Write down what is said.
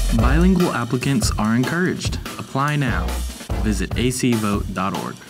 Bilingual applicants are encouraged. Apply now. Visit acvote.org.